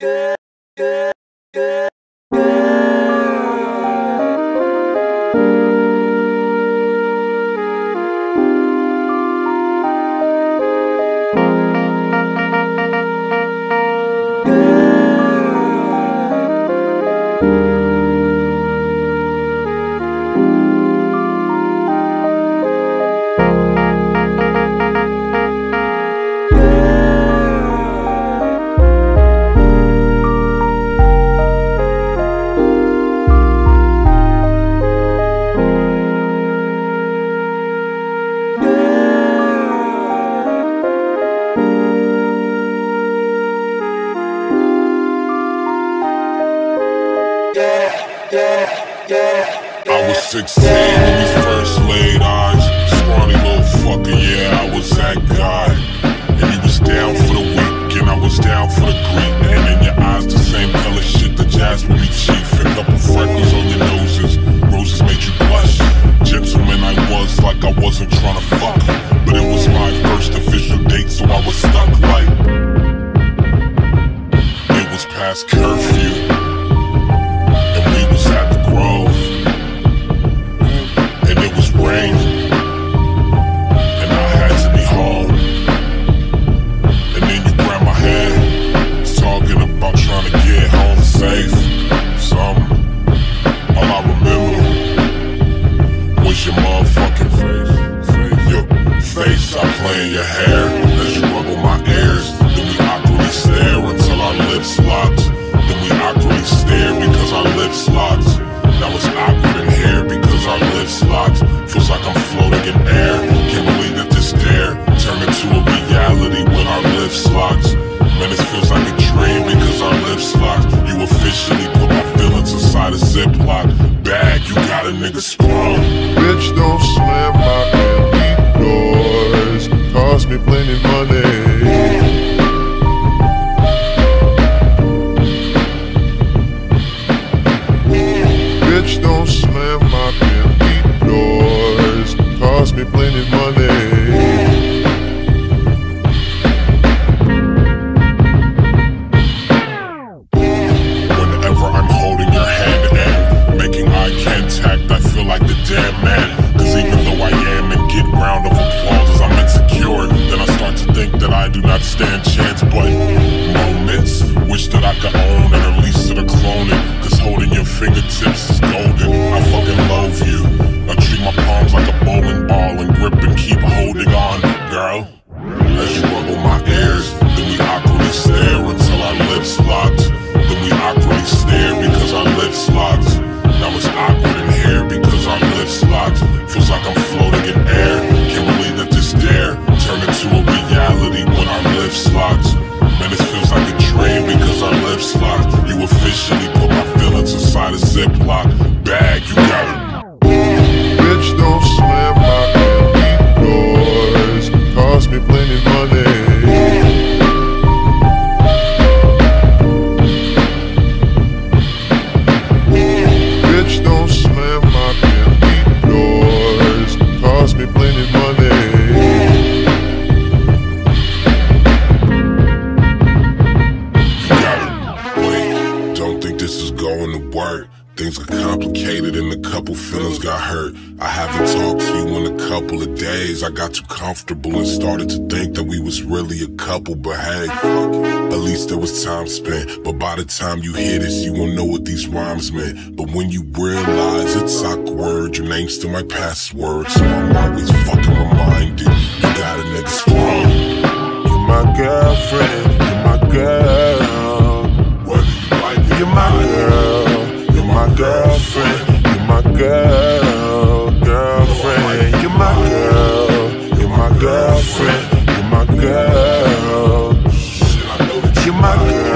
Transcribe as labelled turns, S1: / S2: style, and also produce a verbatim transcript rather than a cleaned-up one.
S1: I was sixteen when we first laid eyes. Scrawny little fucker, yeah, I was that guy. And you was down for the week, and I was down for the Greek. And in your eyes, the same color shit that jazz with me chief. A couple freckles on your noses, roses made you blush. Gentleman I was, like I wasn't trying to fuck, but it was my first official date, so I was stuck like it was past curfew. In your hair as you rub on my ears, then we awkwardly stare until our lips locked. Then we awkwardly stare because our lips locked. Now it's awkward in here because our lips locked. Feels like I'm floating in air. Can't believe that this dare turned into a reality when our lips locked. Man, it feels like a dream because our lips locked. You officially put my feelings inside a Ziploc bag. You got a nigga sprung.
S2: Bitch, don't slam my empty doors. Cost me plenty money. Bitch, don't slam my empty doors. Cost me plenty money.
S1: Whenever I'm holding your hand and making eye contact, I feel like the damn man. Cause even though I am and get round of applause as I'm insecure, then I start to think that I do not stand chance. But moments, wish that I could own and at least to the cloning. Cause holding your fingertips is golden. I fucking love you. I treat my palms like a bowling ball and grip and keep holding on, girl. As you rub on my ears, then we awkwardly stare until our lips locked. Then we awkwardly stare because our lips locked. Now it's awkward in here because our lips locked. Feels like I'm floating in air. Can't believe that this dare turned into a reality when our lips locked. Man, it feels like a dream because our lips locked. You officially put my feelings inside a Ziploc bag. You got it.
S2: Bitch, don't slam my empty doors. Cost me plenty money. Bitch, don't slam my empty doors. Cost me plenty money.
S1: You got it. Wait, don't think this is going to work. Things got complicated and a couple feelings got hurt. I haven't talked to you in a couple of days. I got too comfortable and started to think that we was really a couple. But hey, at least there was time spent. But by the time you hear this, you won't know what these rhymes meant. But when you realize it's awkward, your name's still my password. So I'm always fucking reminded, you got a nigga sprung.
S2: You're my girlfriend, you're my girl.
S1: Whether you like it,
S2: you're my girl. My girlfriend, you're my girl, girlfriend, you're my girl, you're my girlfriend, you're my girl, you're my girl.